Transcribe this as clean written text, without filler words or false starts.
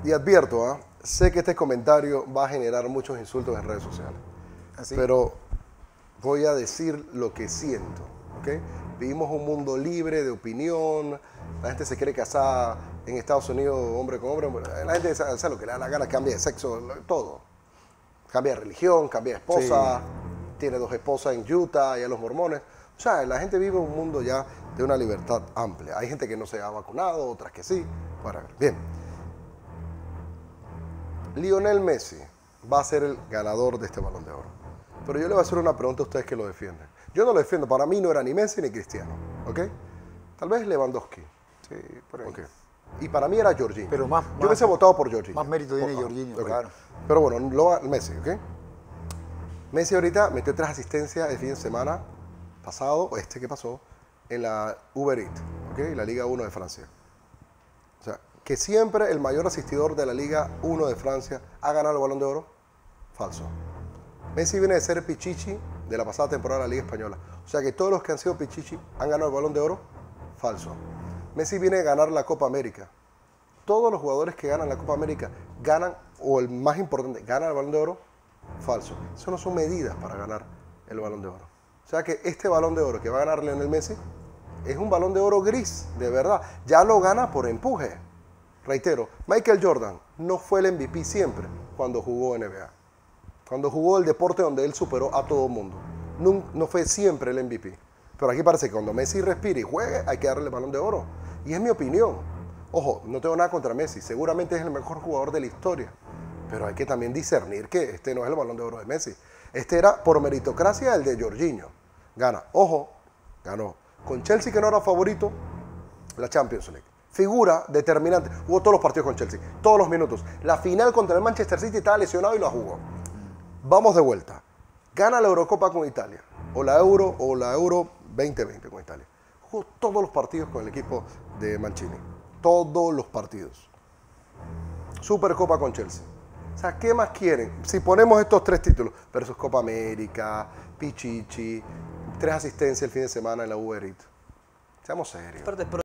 Y advierto, sé que este comentario va a generar muchos insultos en redes sociales. ¿Así? Pero voy a decir lo que siento, ¿ok? Vivimos un mundo libre de opinión, la gente se quiere casar en Estados Unidos hombre con hombre, la gente hace lo que le da la gana, cambia de sexo, todo. Cambia de religión, cambia de esposa, tiene 2 esposas en Utah y a los mormones. O sea, la gente vive un mundo ya de una libertad amplia. Hay gente que no se ha vacunado, otras que sí. Bien. Lionel Messi va a ser el ganador de este Balón de Oro. Pero yo le voy a hacer una pregunta a ustedes que lo defienden. Yo no lo defiendo, para mí no era ni Messi ni Cristiano, ¿ok? Tal vez Lewandowski. Sí, por ahí. Okay. Y para mí era Jorginho. Pero más, yo hubiese votado por Jorginho. Más mérito tiene Jorginho, okay. Claro. Pero bueno, Messi, ¿ok? Messi ahorita metió 3 asistencias el fin de semana pasado, que pasó, en la Uber Eats, ¿ok? La Liga 1 de Francia. O sea, que siempre el mayor asistidor de la Liga 1 de Francia ha ganado el Balón de Oro, falso. Messi viene de ser Pichichi de la pasada temporada de la Liga Española. O sea que todos los que han sido Pichichi han ganado el Balón de Oro, falso. Messi viene de ganar la Copa América. Todos los jugadores que ganan la Copa América ganan, o el más importante, ganan el Balón de Oro, falso. Eso no son medidas para ganar el Balón de Oro. O sea que este Balón de Oro que va a ganar Lionel Messi es un Balón de Oro gris, de verdad. Ya lo gana por empuje. Reitero, Michael Jordan no fue el MVP siempre cuando jugó NBA. Cuando jugó el deporte donde él superó a todo el mundo. No fue siempre el MVP. Pero aquí parece que cuando Messi respire y juegue, hay que darle el Balón de Oro. Y es mi opinión. Ojo, no tengo nada contra Messi. Seguramente es el mejor jugador de la historia. Pero hay que también discernir que este no es el Balón de Oro de Messi. Este era por meritocracia el de Jorginho. Gana. Ojo, ganó. Con Chelsea, que no era favorito, la Champions League. Figura determinante. Jugó todos los partidos con Chelsea. Todos los minutos. La final contra el Manchester City estaba lesionado y la jugó. Vamos de vuelta. Gana la Eurocopa con Italia. O la Euro 2020 con Italia. Jugó todos los partidos con el equipo de Mancini. Todos los partidos. Supercopa con Chelsea. O sea, ¿qué más quieren? Si ponemos estos 3 títulos, versus Copa América, Pichichi, 3 asistencias el fin de semana en la Uber Eats. Seamos serios.